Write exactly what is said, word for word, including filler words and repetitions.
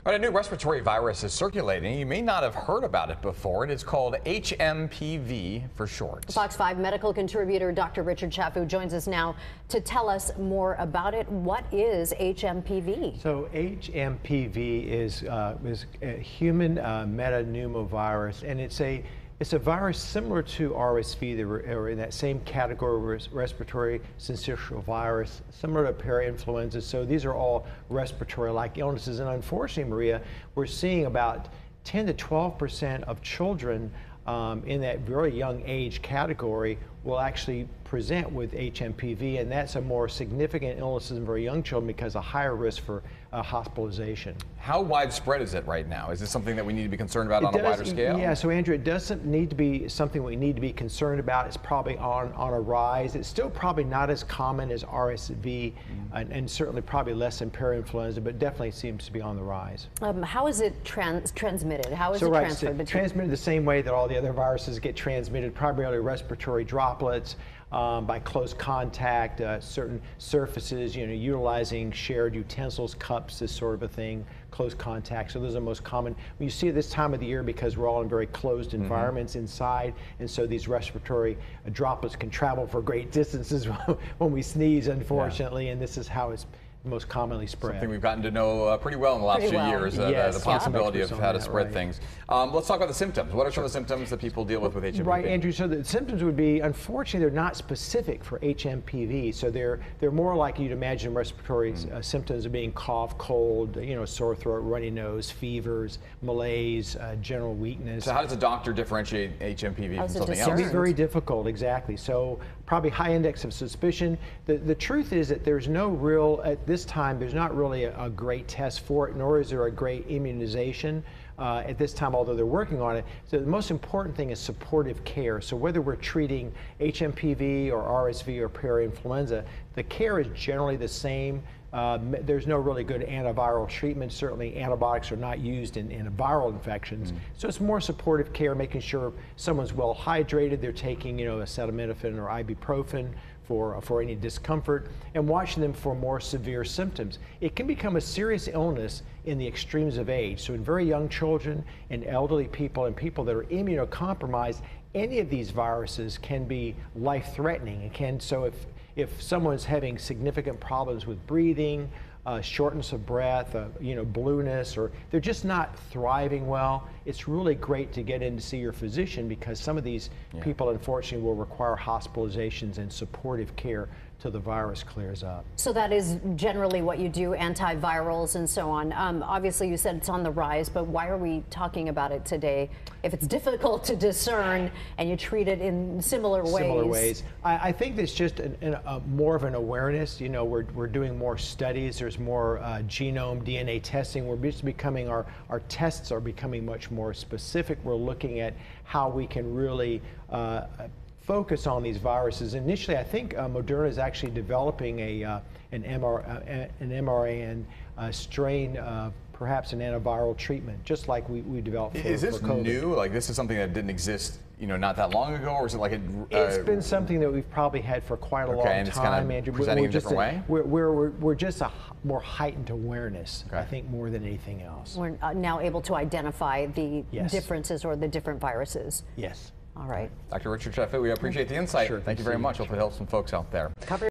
But a new respiratory virus is circulating. You may not have heard about it before. It is called H M P V for short. Fox five medical contributor Doctor Richard Chaffoo joins us now to tell us more about it. What is H M P V? So H M P V is, uh, is a human uh, metapneumovirus, and it's a It's a virus similar to R S V, or in that same category, respiratory syncytial virus, similar to parainfluenza. So these are all respiratory-like illnesses. And unfortunately, Maria, we're seeing about ten to twelve percent of children um, in that very young age category will actually present with H M P V, and that's a more significant illness in very young children because a higher risk for uh, hospitalization. How widespread is it right now? Is this something that we need to be concerned about it on does, a wider scale? Yeah, so Andrew, it doesn't need to be something we need to be concerned about. It's probably on, on a rise. It's still probably not as common as R S V, mm-hmm. and, and certainly probably less than parainfluenza, but definitely seems to be on the rise. Um, how is it trans transmitted? How is so it right, transferred? So transmitted the same way that all the other viruses get transmitted, primarily respiratory droplets. Um, by close contact, uh, certain surfaces, you know, utilizing shared utensils, cups, this sort of a thing, close contact. So those are the most common. You see it this time of the year because we're all in very closed environments mm-hmm. inside, and so these respiratory uh, droplets can travel for great distances when we sneeze, unfortunately, yeah. and this is how it's most commonly spread. Something we've gotten to know uh, pretty well in the last pretty few well. years, uh, yes, the, the possibility yeah. of how to spread right. things. Um, let's talk about the symptoms. What are some of the symptoms that people deal with with H M P V? Right, Andrew. So the symptoms would be, unfortunately, they're not specific for H M P V. So they're they're more like you'd imagine respiratory mm. uh, symptoms of being cough, cold, you know, sore throat, runny nose, fevers, malaise, uh, general weakness. So how does a doctor differentiate H M P V from something else? It can be very difficult, exactly. So probably high index of suspicion. The the truth is that there's no real, at this time, there's not really a, a great test for it, nor is there a great immunization uh, at this time, although they're working on it. So the most important thing is supportive care. So whether we're treating H M P V or R S V or parainfluenza, the care is generally the same. Uh, there's no really good antiviral treatment. Certainly antibiotics are not used in, in viral infections. Mm. So it's more supportive care, making sure someone's well hydrated, they're taking, you know, acetaminophen or ibuprofen for, for any discomfort, and watching them for more severe symptoms. It can become a serious illness in the extremes of age. So in very young children and elderly people and people that are immunocompromised, any of these viruses can be life-threatening. It can, so if, if someone's having significant problems with breathing, uh, shortness of breath, uh, you know, blueness, or they're just not thriving well, it's really great to get in to see your physician, because some of these yeah. people, unfortunately, will require hospitalizations and supportive care till the virus clears up. So that is generally what you do, antivirals and so on. Um, obviously, you said it's on the rise, but why are we talking about it today if it's difficult to discern and you treat it in similar ways? Similar ways. I, I think there's just an, an, a, more of an awareness. You know, we're, we're doing more studies. There's more uh, genome, D N A testing. We're just becoming, our, our tests are becoming much more specific. We're looking at how we can really uh, focus on these viruses. Initially, I think uh, Moderna is actually developing a uh, an, M R, uh, an M R N A uh, strain, uh, perhaps an antiviral treatment, just like we, we developed for, Is this for COVID. new? Like, this is something that didn't exist, you know, not that long ago, or is it like a? Uh, it's been something that we've probably had for quite a okay, long and it's time, kind of Andrew. Presenting we're in a just different a, way. We're, we're, we're, we're just a more heightened awareness, okay. I think, more than anything else. We're uh, now able to identify the yes. differences or the different viruses. Yes. All right. Doctor Richard Chaffoo, we appreciate the insight. Sure, Thank you very much. Hopefully it helps some folks out there. Cover